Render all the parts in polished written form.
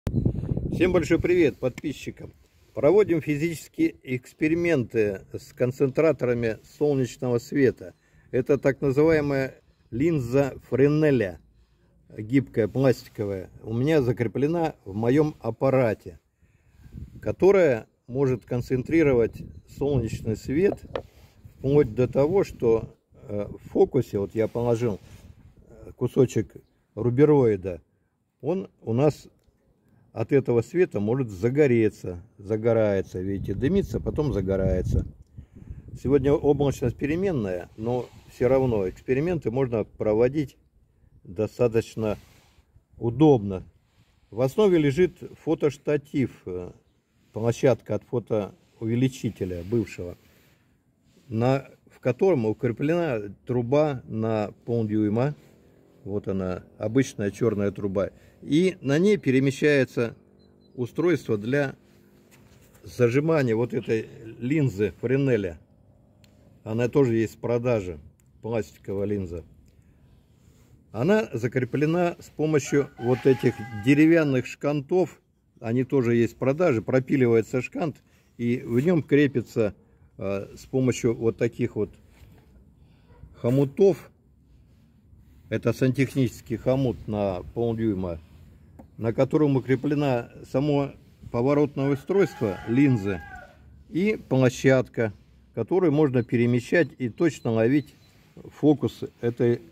Всем большой привет подписчикам! Проводим физические эксперименты с концентраторами солнечного света. Это так называемая линза Френеля, гибкая, пластиковая. У меня закреплена в моем аппарате, которая может концентрировать солнечный свет вплоть до того, что в фокусе, вот я положил кусочек рубероида, он у нас от этого света может загореться, загорается, видите, дымится, потом загорается. Сегодня облачность переменная, но все равно эксперименты можно проводить достаточно удобно. В основе лежит фотоштатив, площадка от фотоувеличителя бывшего, в котором укреплена труба на полдюйма. Вот она, обычная черная труба. И на ней перемещается устройство для зажимания вот этой линзы Френеля. Она тоже есть в продаже, пластиковая линза. Она закреплена с помощью вот этих деревянных шкантов. Они тоже есть в продаже. Пропиливается шкант, и в нем крепится с помощью вот таких вот хомутов. Это сантехнический хомут на полдюйма, на котором укреплено само поворотное устройство линзы и площадка, которую можно перемещать и точно ловить фокус этой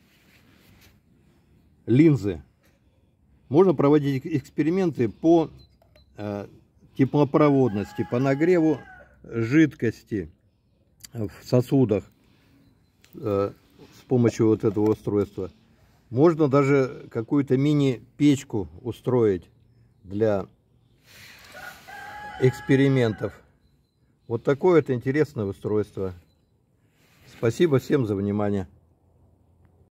линзы. Можно проводить эксперименты по теплопроводности, по нагреву жидкости в сосудах с помощью вот этого устройства. Можно даже какую-то мини-печку устроить для экспериментов. Вот такое вот интересное устройство. Спасибо всем за внимание.